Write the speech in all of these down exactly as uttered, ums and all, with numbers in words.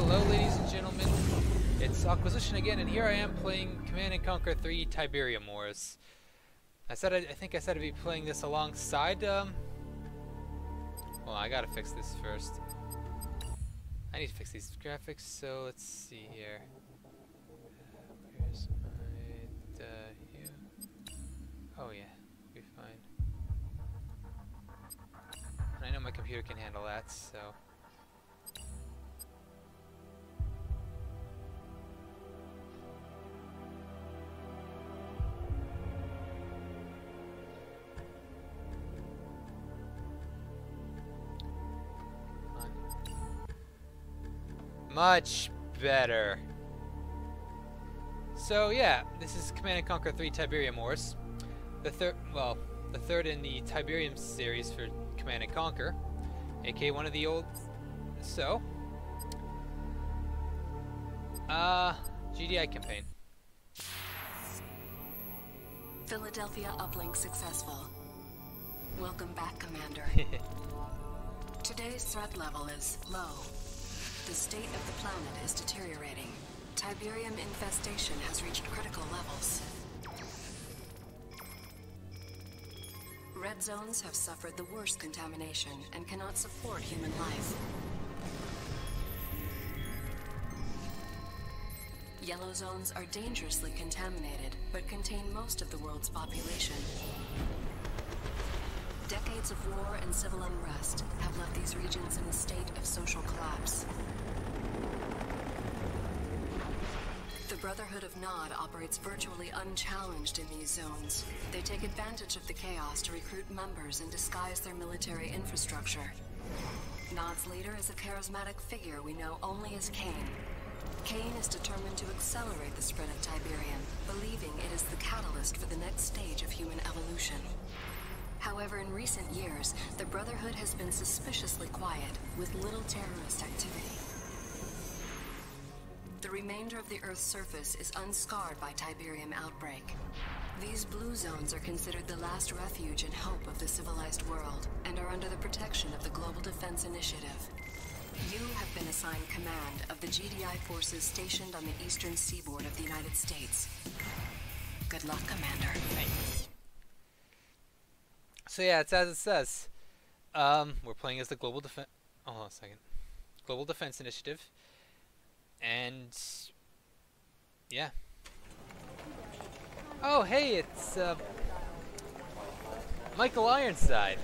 Hello ladies and gentlemen, it's Acquisition again, and here I am playing Command and Conquer three Tiberium Wars. I said I, I think I said I'd be playing this alongside, um... well, I gotta fix this first. I need to fix these graphics, so let's see here. Uh, where's my... Uh, here. Oh yeah, be fine. And I know my computer can handle that, so... Much better. So yeah, this is Command and Conquer three Tiberium Wars. The third, well, the third in the Tiberium series for Command and Conquer, aka one of the old. So, uh, G D I campaign. Philadelphia uplink successful. Welcome back, Commander. Today's threat level is low. The state of the planet is deteriorating. Tiberium infestation has reached critical levels. Red zones have suffered the worst contamination and cannot support human life. Yellow zones are dangerously contaminated, but contain most of the world's population. Decades of war and civil unrest have left these regions in a state of social collapse. The Brotherhood of Nod operates virtually unchallenged in these zones. They take advantage of the chaos to recruit members and disguise their military infrastructure. Nod's leader is a charismatic figure we know only as Kane. Kane is determined to accelerate the spread of Tiberium, believing it is the catalyst for the next stage of human evolution. However, in recent years, the Brotherhood has been suspiciously quiet, with little terrorist activity. The remainder of the Earth's surface is unscarred by Tiberium outbreak. These blue zones are considered the last refuge and hope of the civilized world, and are under the protection of the Global Defense Initiative. You have been assigned command of the G D I forces stationed on the eastern seaboard of the United States. Good luck, Commander. Thanks. So yeah, it's as it says. Um, we're playing as the Global Defense... Oh, hold on a second. Global Defense Initiative. And... yeah. Oh, hey, it's, uh... Michael Ironside.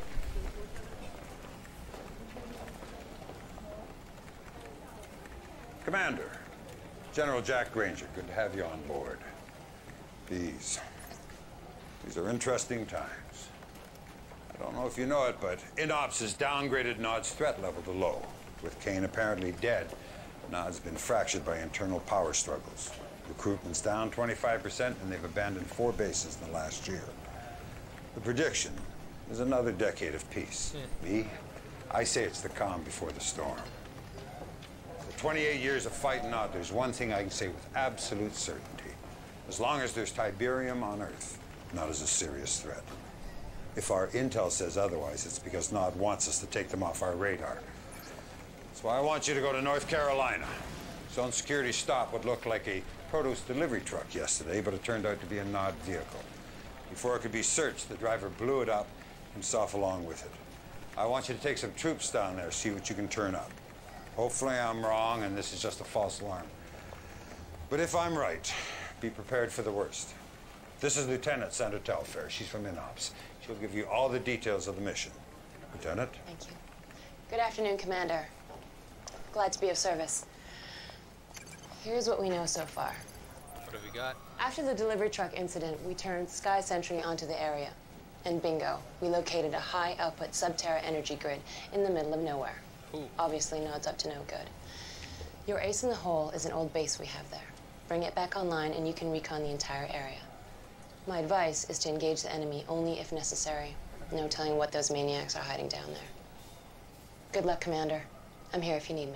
Commander, General Jack Granger, good to have you on board. These... these are interesting times. I don't know if you know it, but INOPS has downgraded Nod's threat level to low. With Kane apparently dead, Nod's been fractured by internal power struggles. Recruitment's down twenty-five percent, and they've abandoned four bases in the last year. The prediction is another decade of peace. Yeah. Me, I say it's the calm before the storm. For twenty-eight years of fighting Nod, there's one thing I can say with absolute certainty. As long as there's Tiberium on Earth, Nod is a serious threat. If our intel says otherwise, it's because Nod wants us to take them off our radar. That's why I want you to go to North Carolina. Zone security stop would look like a produce delivery truck yesterday, but it turned out to be a Nod vehicle. Before it could be searched, the driver blew it up, himself along with it. I want you to take some troops down there, see what you can turn up. Hopefully I'm wrong, and this is just a false alarm. But if I'm right, be prepared for the worst. This is Lieutenant Sandra Telfair. She's from INOPS. She'll give you all the details of the mission. Lieutenant? Thank you. Good afternoon, Commander. Glad to be of service. Here's what we know so far. What have we got? After the delivery truck incident, we turned Sky Sentry onto the area. And bingo, we located a high-output sub-Terra energy grid in the middle of nowhere. Ooh. Obviously, Nod's up to no good. Your ace in the hole is an old base we have there. Bring it back online and you can recon the entire area. My advice is to engage the enemy only if necessary. No telling what those maniacs are hiding down there. Good luck, Commander. I'm here if you need me.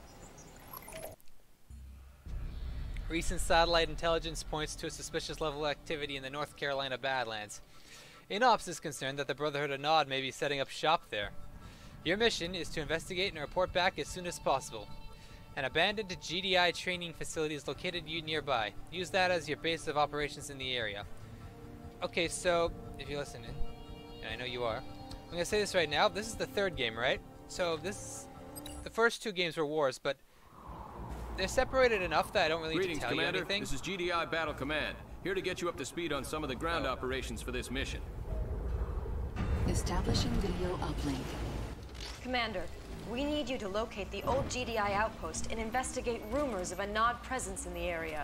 Recent satellite intelligence points to a suspicious level of activity in the North Carolina Badlands. INOPS is concerned that the Brotherhood of Nod may be setting up shop there. Your mission is to investigate and report back as soon as possible. An abandoned G D I training facility is located nearby. Use that as your base of operations in the area. Okay, so if you're listening, and I know you are, I'm gonna say this right now. This is the third game, right? So this, the first two games were wars, but they're separated enough that I don't really Greetings, need to tell Commander. you anything. This is G D I Battle Command. Here to get you up to speed on some of the ground Oh. operations for this mission. Establishing video uplink. Commander, we need you to locate the old G D I outpost and investigate rumors of a Nod presence in the area.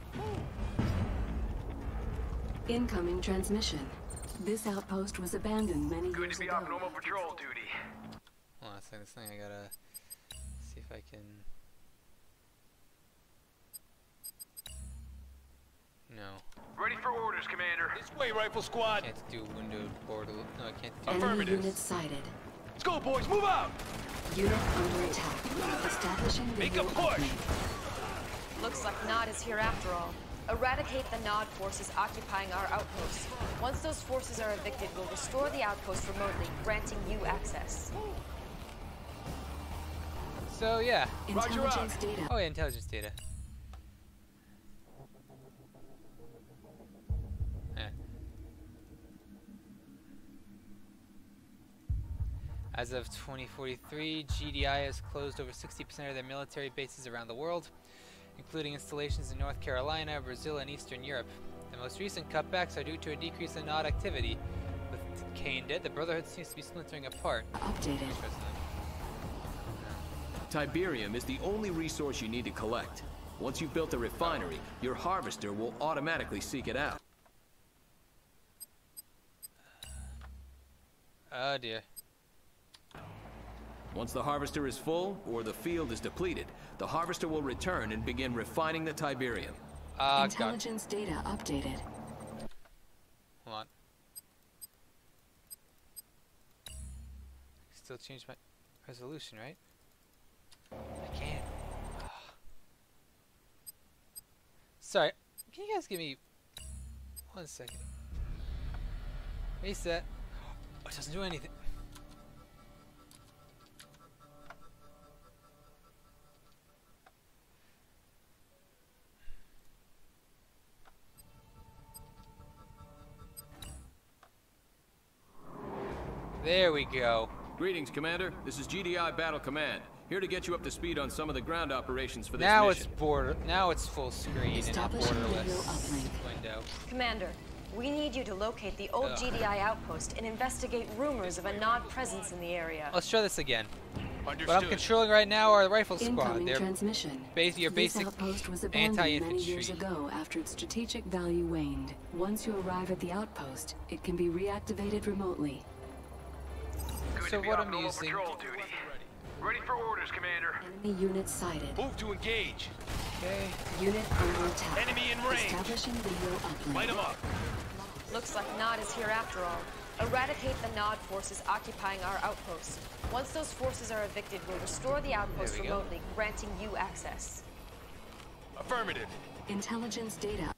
Incoming transmission. This outpost was abandoned many Good years to be ago. off normal patrol duty. Hold on a second, this thing I gotta see if I can. No, Ready for orders, Commander. This way, Rifle Squad. can't do windowed portal. No, I can't do. Enemy Affirmative. unit sighted. Let's go, boys. Move out. Unit under attack. Establishing Make video a push. uplink. Looks like Nod is here after all. Eradicate the Nod forces occupying our outpost. Once those forces are evicted, we'll restore the outpost remotely, granting you access. So yeah. Roger Intelligence data. Oh yeah, intelligence data. Eh. As of twenty forty-three, G D I has closed over sixty percent of their military bases around the world, including installations in North Carolina, Brazil, and Eastern Europe. The most recent cutbacks are due to a decrease in Nod activity. With Kane dead, the Brotherhood seems to be splintering apart. Updated. Interesting. Tiberium is the only resource you need to collect. Once you've built a refinery, your harvester will automatically seek it out. Oh dear. Once the harvester is full, or the field is depleted, the harvester will return and begin refining the Tiberium. Ah, God. Intelligence data updated. Hold on. Still change my resolution, right? I can't. Ah. Sorry. Can you guys give me one second? Reset. Oh, it doesn't do anything. There we go. Greetings, Commander. This is G D I Battle Command. Here to get you up to speed on some of the ground operations for this Now it's mission. border. Now it's full screen and not Establishing borderless video uplink. window. Commander, we need you to locate the old Ugh. G D I outpost and investigate rumors of a Nod presence in the area. Let's try this again. Understood. What I'm controlling right now are the rifle squad. Incoming They're transmission. bas your This basic outpost was abandoned many years anti-infantry. ago after its strategic value waned. Once you arrive at the outpost, it can be reactivated remotely. Good So to be what off I'm normal using- patrol duty. Ready for orders, Commander. Enemy unit sighted. Move to engage. Okay. Unit under attack. Enemy in range. Establishing video uplink. Light them up. Looks like Nod is here after all. Eradicate the Nod forces occupying our outpost. Once those forces are evicted, we'll restore the outpost There we go. remotely, granting you access. Affirmative. Intelligence data.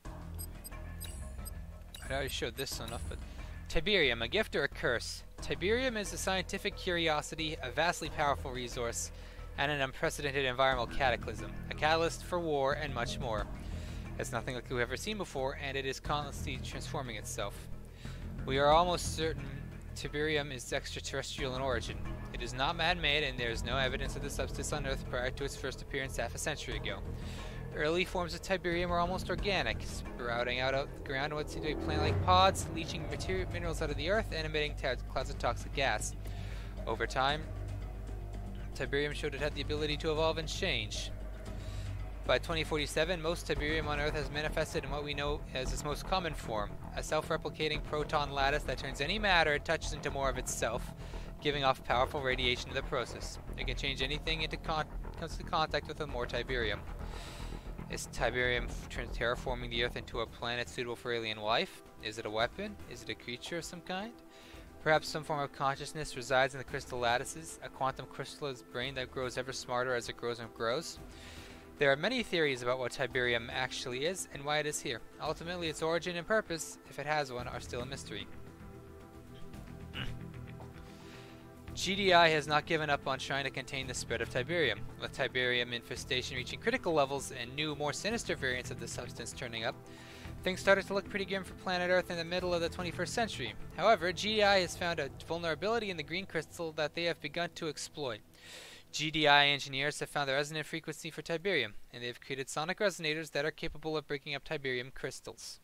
I already showed this enough, but Tiberium, a gift or a curse? Tiberium is a scientific curiosity, a vastly powerful resource, and an unprecedented environmental cataclysm, a catalyst for war, and much more. It's nothing like we've ever seen before, and it is constantly transforming itself. We are almost certain Tiberium is extraterrestrial in origin. It is not man-made, and there is no evidence of the substance on Earth prior to its first appearance half a century ago. Early forms of Tiberium are almost organic, sprouting out of the ground what seem to be plant-like pods, leaching material minerals out of the earth and emitting clouds of toxic gas. Over time, Tiberium showed it had the ability to evolve and change. By twenty forty-seven, most Tiberium on Earth has manifested in what we know as its most common form, a self-replicating proton lattice that turns any matter it touches into more of itself, giving off powerful radiation in the process. It can change anything into con comes into contact with more Tiberium. Is Tiberium terraforming the Earth into a planet suitable for alien life? Is it a weapon? Is it a creature of some kind? Perhaps some form of consciousness resides in the crystal lattices, a quantum crystallized brain that grows ever smarter as it grows and grows. There are many theories about what Tiberium actually is and why it is here. Ultimately, its origin and purpose, if it has one, are still a mystery. G D I has not given up on trying to contain the spread of Tiberium. With Tiberium infestation reaching critical levels and new, more sinister variants of the substance turning up, things started to look pretty grim for planet Earth in the middle of the twenty-first century. However, G D I has found a vulnerability in the green crystal that they have begun to exploit. G D I engineers have found the resonant frequency for Tiberium, and they have created sonic resonators that are capable of breaking up Tiberium crystals.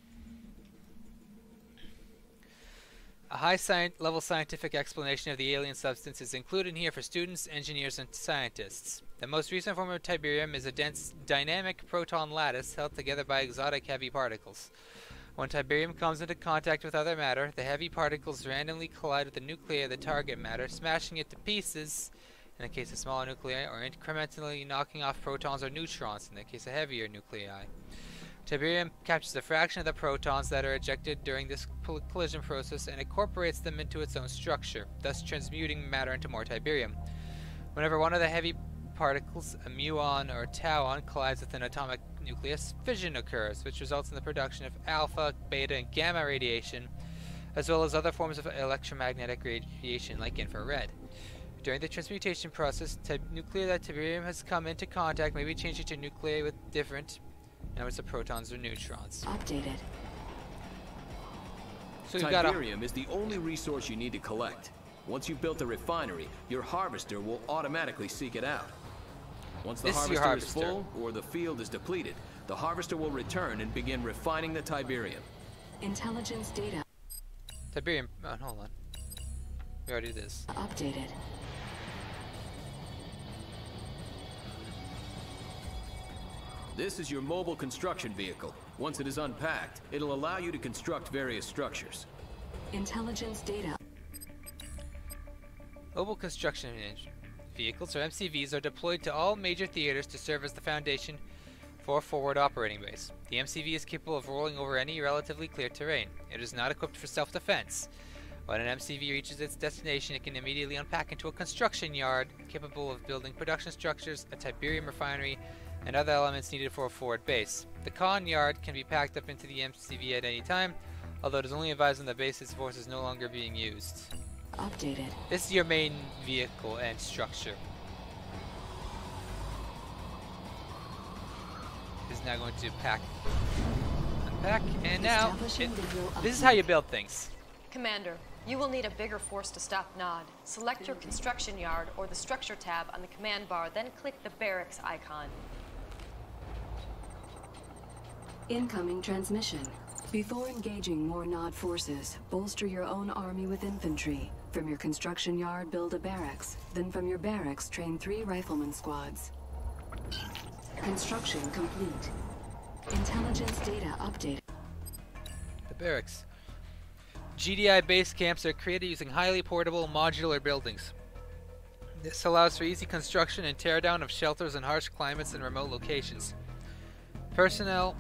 A high-level scientific explanation of the alien substance is included here for students, engineers, and scientists. The most recent form of Tiberium is a dense, dynamic proton lattice held together by exotic heavy particles. When Tiberium comes into contact with other matter, the heavy particles randomly collide with the nuclei of the target matter, smashing it to pieces in the case of smaller nuclei, or incrementally knocking off protons or neutrons in the case of heavier nuclei. Tiberium captures a fraction of the protons that are ejected during this collision process and incorporates them into its own structure, thus transmuting matter into more Tiberium. Whenever one of the heavy particles, a muon or tauon, collides with an atomic nucleus, fission occurs, which results in the production of alpha, beta, and gamma radiation, as well as other forms of electromagnetic radiation like infrared. During the transmutation process, nuclei that Tiberium has come into contact may be changed into nuclei with different numbers of protons or neutrons. Updated. So we've got Tiberium is the only resource you need to collect. Once you've built a refinery, your harvester will automatically seek it out. Once the This is harvester, your harvester is full or the field is depleted, the harvester will return and begin refining the Tiberium. Intelligence data Tiberium. Oh, hold on. We already did this. updated. This is your mobile construction vehicle. Once it is unpacked, it'll allow you to construct various structures. Intelligence data. Mobile construction vehicles, or M C Vs, are deployed to all major theaters to serve as the foundation for a forward operating base. The M C V is capable of rolling over any relatively clear terrain. It is not equipped for self-defense. When an M C V reaches its destination, it can immediately unpack into a construction yard capable of building production structures, a Tiberium refinery, and other elements needed for a forward base. The con yard can be packed up into the M C V at any time, although it is only advised when the base's force is no longer being used. Updated. This is your main vehicle and structure. This is now going to pack, unpack, and now Establishing it, visual this is how you build things. Commander, you will need a bigger force to stop Nod. Select your construction yard or the structure tab on the command bar, then click the barracks icon. Incoming transmission. Before engaging more Nod forces, bolster your own army with infantry. From your construction yard, build a barracks. Then from your barracks, train three rifleman squads. Construction complete. Intelligence data updated. The barracks. G D I base camps are created using highly portable modular buildings. This allows for easy construction and teardown of shelters in harsh climates and remote locations. Personnel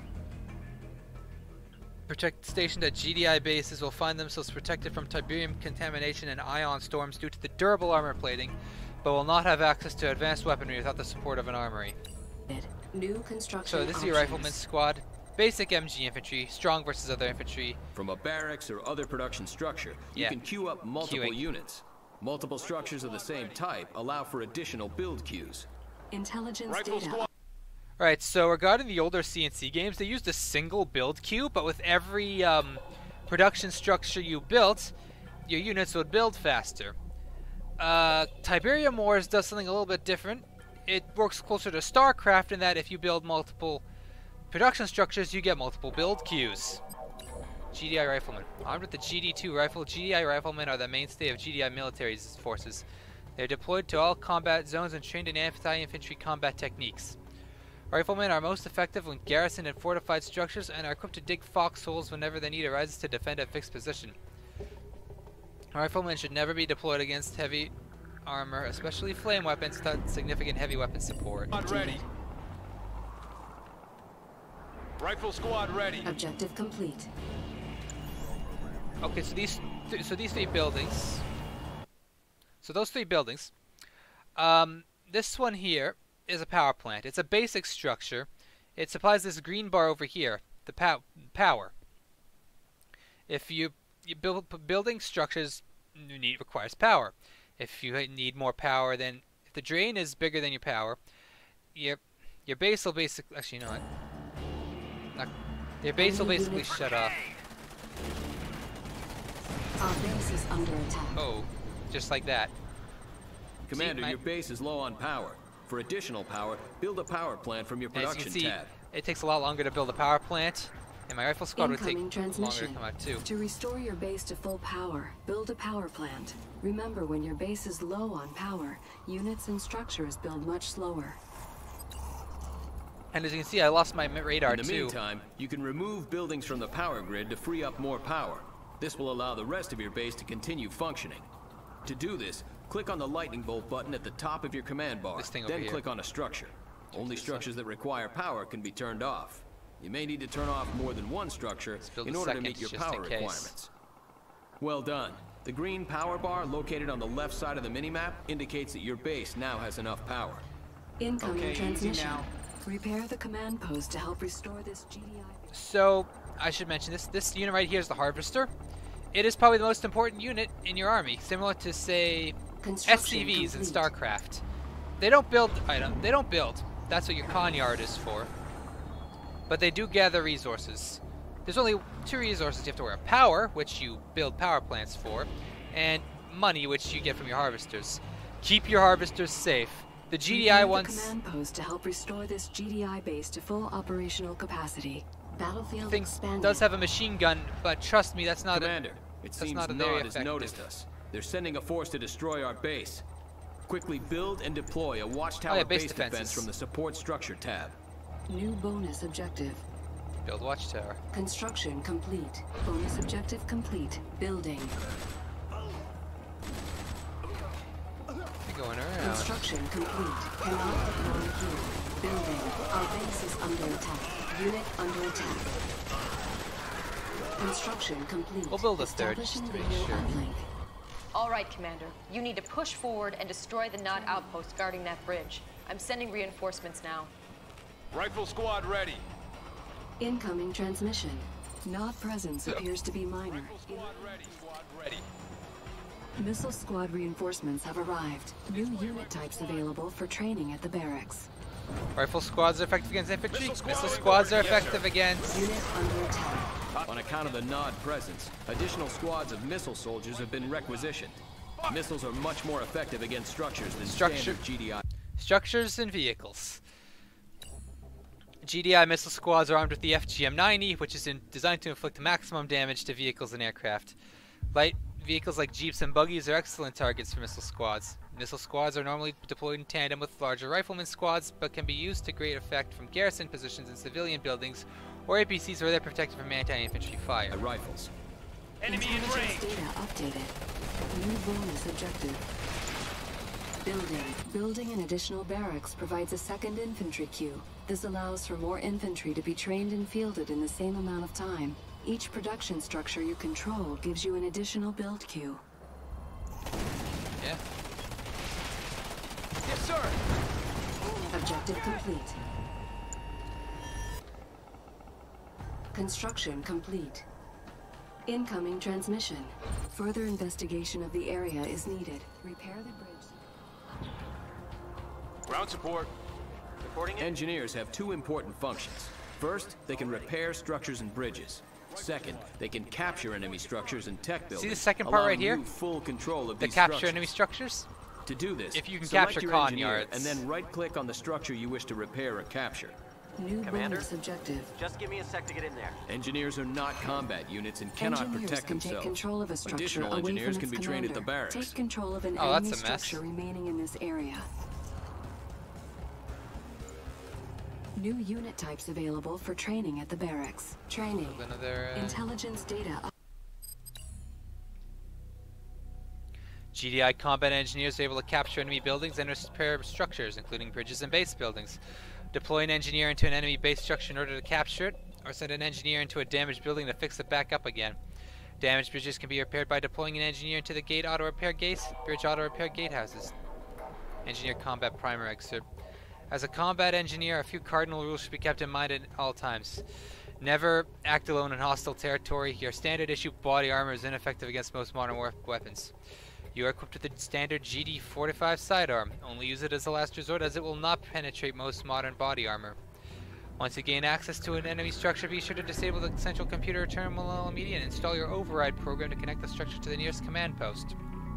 protect stationed at G D I bases will find themselves protected from Tiberium contamination and ion storms due to the durable armor plating, but will not have access to advanced weaponry without the support of an armory. New construction So this is your options. rifleman squad. Basic M G infantry, strong versus other infantry. From a barracks or other production structure, you Yeah. can queue up multiple Queuing. units. Multiple structures of the same type allow for additional build queues. Intelligence Rifle data. squad. Alright, so regarding the older C N C games, they used a single build queue, but with every um, production structure you built, your units would build faster. Uh, Tiberium Wars does something a little bit different. It works closer to StarCraft in that if you build multiple production structures, you get multiple build queues. G D I Riflemen. Armed with the G D two rifle, G D I Riflemen are the mainstay of G D I military forces. They are deployed to all combat zones and trained in anti-infantry combat techniques. Riflemen are most effective when garrisoned in fortified structures and are equipped to dig foxholes whenever the need arises to defend a fixed position. Riflemen should never be deployed against heavy armor, especially flame weapons without significant heavy weapon support. Squad ready. Rifle squad ready. Objective complete. Okay, so these th so these three buildings. So those three buildings. Um, this one here is a power plant. It's a basic structure. It supplies this green bar over here, the pow power. If you, you build building structures, you need requires power. If you need more power, then if the drain is bigger than your power, your your base will basically actually you know what? Not, your base will basically shut off. Our base is under attack. Oh, just like that. Commander, See, my- your base is low on power. For additional power, build a power plant from your As you production can see, tab. it takes a lot longer to build a power plant, and my rifle squad would take Incoming longer to transmission. come out too. To restore your base to full power, build a power plant. Remember, when your base is low on power, units and structures build much slower. And as you can see, I lost my mi- radar In the too. meantime, you can remove buildings from the power grid to free up more power. This will allow the rest of your base to continue functioning. To do this, click on the lightning bolt button at the top of your command bar, This thing over then here. click on a structure. Only structures that require power can be turned off. You may need to turn off more than one structure build in a order to second meet your just in power case. requirements. Well done. The green power bar located on the left side of the minimap indicates that your base now has enough power. Incoming Okay, easy transmission. now. Repair the command post to help restore this G D I. So, I should mention this. This unit right here is the Harvester. It is probably the most important unit in your army, similar to, say, S C Vs in Construction StarCraft. They don't build item. They don't build. That's what your con yard is for. But they do gather resources. There's only two resources you have to worry about: power, which you build power plants for, and money, which you get from your harvesters. Keep your harvesters safe. The G D I Repair the ones. command post to help restore this G D I base to full operational capacity. Battlefield Thing expanded. does have a machine gun, but trust me, that's not a, Commander, it that's seems not a very Nod has effective. noticed us. They're sending a force to destroy our base. Quickly build and deploy a watchtower Oh, yeah, base base defenses. defense from the support structure tab. New bonus objective. build watchtower. Construction complete. Bonus objective complete. Building. You're going around. Construction complete. Cannot deploy here. Building. Our base is under attack. Unit under attack. Construction complete. We'll build a third, Establishing just to make radio sure. uplink. All right, Commander. You need to push forward and destroy the Nod outpost guarding that bridge. I'm sending reinforcements now. Rifle squad ready. Incoming transmission. Nod presence appears to be minor. Squad ready. Squad ready. Missile squad reinforcements have arrived. New unit types available for training at the barracks. Rifle squads are effective against infantry. Missile Missile squad squads are reporting, yes, effective sir. against. Unit under attack. On account of the Nod presence, additional squads of missile soldiers have been requisitioned. Missiles are much more effective against structures than Structure- standard G D I. Structures and vehicles. G D I missile squads are armed with the F G M ninety, which is in, designed to inflict maximum damage to vehicles and aircraft. Light vehicles like jeeps and buggies are excellent targets for missile squads. Missile squads are normally deployed in tandem with larger rifleman squads, but can be used to great effect from garrison positions in civilian buildings or A P Cs where they're protected from anti-infantry fire. Uh, rifles. Enemy in Intelligence range. data updated. New bonus objective. Building. Building an additional barracks provides a second infantry queue. This allows for more infantry to be trained and fielded in the same amount of time. Each production structure you control gives you an additional build queue. Yeah. Yes, sir. Objective complete. Construction complete. Incoming transmission. Further investigation of the area is needed. Repair the bridge. Ground support. Reporting in. Engineers have two important functions. First, they can repair structures and bridges. Second, they can capture enemy structures and tech buildings. the second part right allowing here? you full control of The these capture structures. enemy structures. To do this, If you can select capture your con engineer yards. and then right-click on the structure you wish to repair or capture. New Commander? bonus objective. Just give me a sec to get in there. Engineers are not combat units and cannot Engineers protect can themselves. take control of a structure Additional away engineers from can its be trained at the commander. barracks. Take control of an Oh, enemy that's a mess. structure remaining in this area. New unit types available for training at the barracks. Training. Another. Uh, Intelligence data. up- G D I combat engineers are able to capture enemy buildings and repair structures, including bridges and base buildings. Deploy an engineer into an enemy base structure in order to capture it, or send an engineer into a damaged building to fix it back up again. Damaged bridges can be repaired by deploying an engineer into the gate auto repair gates, bridge auto repair gatehouses. Engineer combat primer excerpt. As a combat engineer, a few cardinal rules should be kept in mind at all times. Never act alone in hostile territory. Your standard issue body armor is ineffective against most modern war weapons. You are equipped with the standard G D forty-five sidearm. Only use it as a last resort, as it will not penetrate most modern body armor. Once you gain access to an enemy structure, be sure to disable the central computer terminal immediately and install your override program to connect the structure to the nearest command post.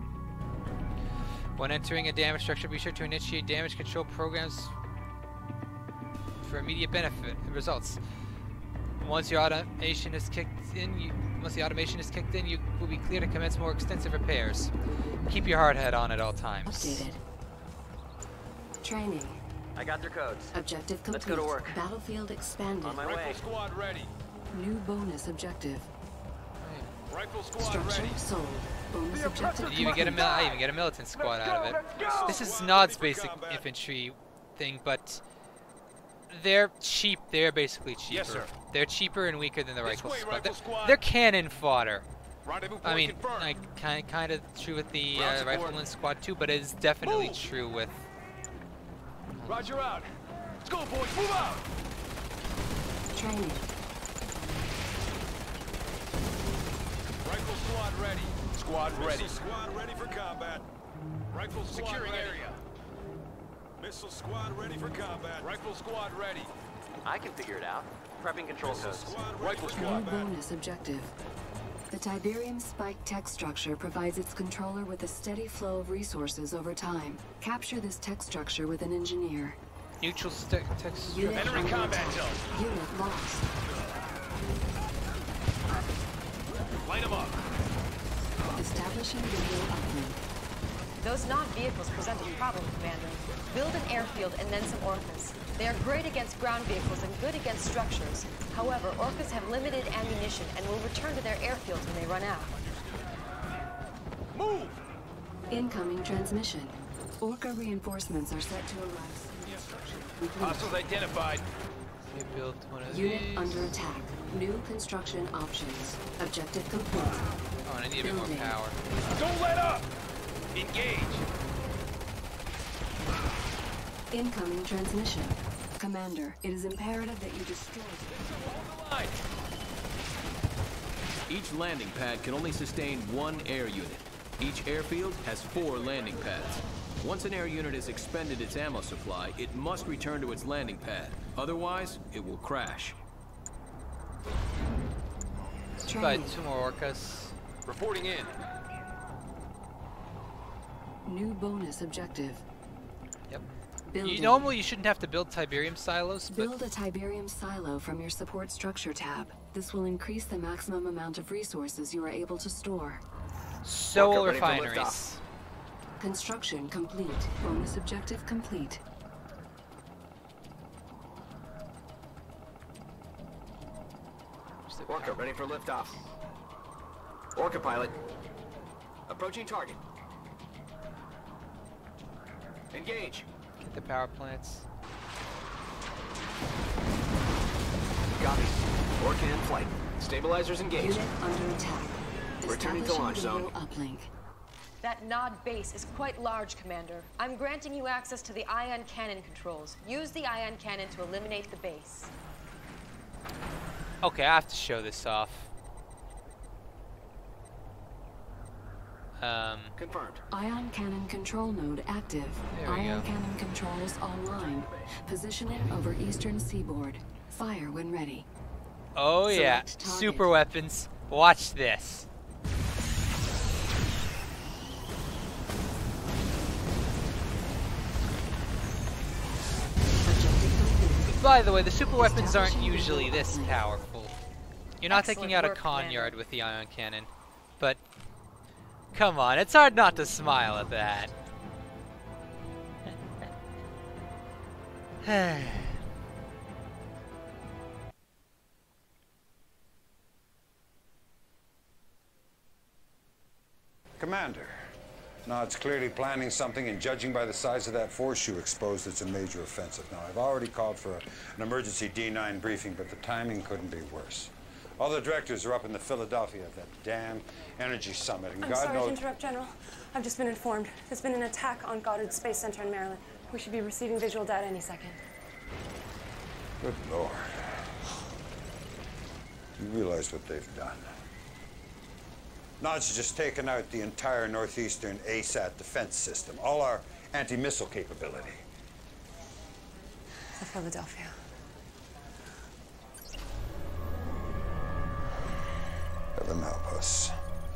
When entering a damaged structure, be sure to initiate damage control programs for immediate benefit and results. Once your automation is kicked in, you, once the automation is kicked in, you will be clear to commence more extensive repairs. Keep your hard head on at all times. Updated. Training. I got their codes. Objective complete. Let's go to work. Battlefield expanded. On my way. Rifle squad ready. New bonus objective. Rifle squad Structure ready. sold. Bonus objective. You even get a mil I even get a militant squad out of it. This is Nod's basic infantry thing, but they're cheap. They're basically cheaper. Yes, sir. They're cheaper and weaker than the This rifle way, squad. rifle They're, squad. they're cannon fodder. Rendezvous I point mean, confirmed. like kind kind of true with the Ground uh, support. rifleman squad too, but it is definitely Move. true with. Roger out. Let's go, boys. Move out. Training. Rifle squad ready. Squad ready. Missile squad ready for combat. Rifle squad Securing ready. area. Missile squad ready for combat. Rifle squad ready. I can figure it out. Prepping control Missile codes. squad ready Rifle for squad. New combat. bonus objective. The Tiberium Spike tech structure provides its controller with a steady flow of resources over time. Capture this tech structure with an engineer. Neutral st text. Unit Entering under combat attack. zone. Unit lost. Light them up. Establishing visual uplink. Those Nod vehicles present a problem, Commander. Build an airfield and then some Orcas. They are great against ground vehicles and good against structures. However, Orcas have limited ammunition and will return to their airfields when they run out. Move. Incoming transmission. Orca reinforcements are set to arrive. Complete. Hostiles identified. You built one of Unit these. under attack. New construction options. Objective complete. Oh, and I need a bit more Building. power. Don't let up. Engage. Incoming transmission. Commander, it is imperative that you destroy. Hold the line. Each landing pad can only sustain one air unit. Each airfield has four landing pads. Once an air unit has expended its ammo supply, it must return to its landing pad. Otherwise, it will crash. But Training. two more orcas. Reporting in. New bonus objective. Yep. Building. You, normally you shouldn't have to build Tiberium silos, but Build a Tiberium silo from your support structure tab. This will increase the maximum amount of resources you are able to store. so will Orca ready for refineries. liftoff. Construction complete. Bonus objective complete. Orca ready for liftoff. Orca pilot. Approaching target. Engage. Get the power plants. Copy. Orca in flight. Stabilizers engaged. Unit under attack. Returning to launch Establishing zone. video uplink. That Nod base is quite large, Commander. I'm granting you access to the ion cannon controls. Use the ion cannon to eliminate the base. Okay, I have to show this off. Um, Confirmed. Ion cannon control node active. There we Ion go. cannon controls online. Positioning over eastern seaboard. Fire when ready. oh yeah, Select target. super weapons. Watch this. Objective complete. By the way, the super weapons aren't usually this powerful. You're not Excellent taking out a work, con Commander. yard with the ion cannon, but come on, it's hard not to smile at that. Commander, Nod's clearly planning something, and judging by the size of that force you exposed, it's a major offensive. Now, I've already called for a, an emergency D nine briefing, but the timing couldn't be worse. All the directors are up in the Philadelphia at that damn energy summit, and I'm God sorry knows... to interrupt, General. I've just been informed. There's been an attack on Goddard Space Center in Maryland. We should be receiving visual data any second. Good Lord. You realize what they've done. Nod's just taken out the entire northeastern A SAT defense system, all our anti-missile capability. The Philadelphia. Heaven help us.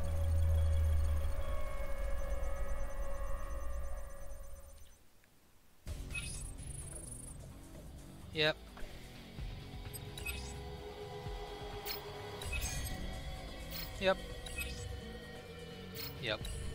Yep. Yep. Yep.